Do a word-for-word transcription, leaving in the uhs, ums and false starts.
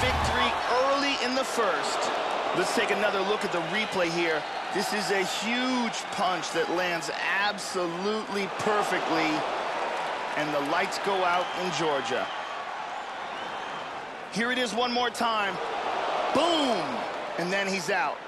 victory early in the first. Let's take another look at the replay here. This is a huge punch that lands absolutely perfectly, and the lights go out in Georgia. Here it is one more time. Boom! And then he's out.